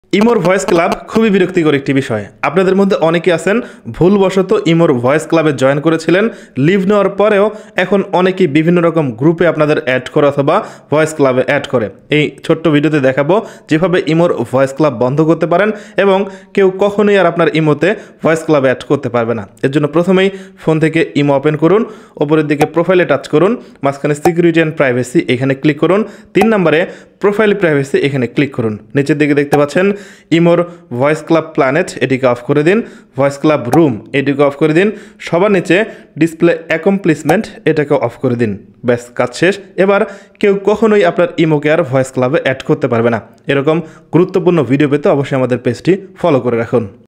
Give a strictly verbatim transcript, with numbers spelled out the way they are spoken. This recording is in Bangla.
ইমোর ভয়েস ক্লাব খুবই বিরক্তিকর একটি বিষয়। আপনাদের মধ্যে অনেকে আছেন ভুলবশত ইমোর ভয়েস ক্লাবে জয়েন করেছিলেন, লিভ নেওয়ার পরেও এখন অনেকেই বিভিন্ন রকম গ্রুপে আপনাদের অ্যাড করে অথবা ভয়েস ক্লাবে অ্যাড করে। এই ছোট্ট ভিডিওতে দেখাবো যেভাবে ইমোর ভয়েস ক্লাব বন্ধ করতে পারেন এবং কেউ কখনোই আর আপনার ইমোতে ভয়েস ক্লাবে অ্যাড করতে পারবে না। এর জন্য প্রথমেই ফোন থেকে ইমো ওপেন করুন, ওপরের দিকে প্রোফাইলে টাচ করুন, মাঝখানে সিকিউরিটি অ্যান্ড প্রাইভেসি এখানে ক্লিক করুন, তিন নম্বরে প্রোফাইল প্রাইভেসি এখানে ক্লিক করুন। নিচের দিকে দেখতে পাচ্ছেন ইমোর ভয়েস ক্লাব প্ল্যানেট, এটিকে অফ করে দিন। ভয়েস ক্লাব রুম এটিকে অফ করে দিন। সবার নিচে ডিসপ্লে অ্যাকমপ্লিসমেন্ট এটাকে অফ করে দিন। ব্যাস, কাজ শেষ। এবার কেউ কখনোই আপনার ইমোকে আর ভয়েস ক্লাবে অ্যাড করতে পারবে না। এরকম গুরুত্বপূর্ণ ভিডিও পেতে অবশ্যই আমাদের পেজটি ফলো করে রাখুন।